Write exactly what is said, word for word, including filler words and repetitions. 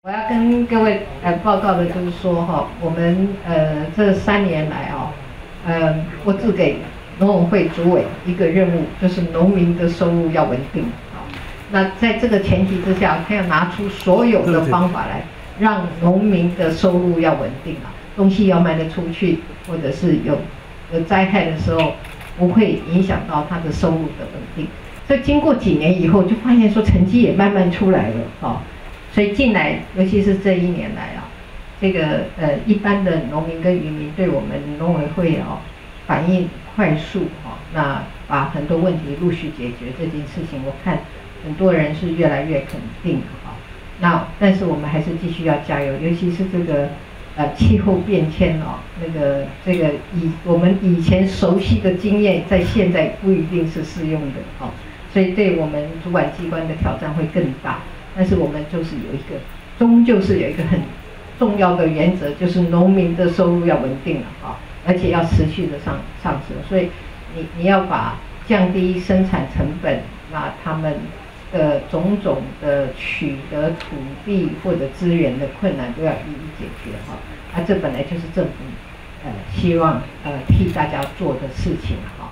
我要跟各位呃报告的就是说哈，我们呃这三年来哦，呃我只给农委会主委一个任务，就是农民的收入要稳定啊。那在这个前提之下，他要拿出所有的方法来，让农民的收入要稳定啊，东西要卖得出去，或者是有有灾害的时候不会影响到他的收入的稳定。所以经过几年以后，就发现说成绩也慢慢出来了啊。所以近来，尤其是这一年来啊，这个呃一般的农民跟渔民对我们农委会啊反应快速啊，那把很多问题陆续解决这件事情，我看很多人是越来越肯定啊。那但是我们还是继续要加油，尤其是这个呃气候变迁哦，那个这个以我们以前熟悉的经验，在现在不一定是适用的哦，所以对我们主管机关的挑战会更大。但是我们就是有一个，终究是有一个很重要的原则，就是农民的收入要稳定了啊，而且要持续的上上升。所以你你要把降低生产成本，那他们的种种的取得土地或者资源的困难都要一一解决哈。啊，这本来就是政府呃希望呃替大家做的事情哈。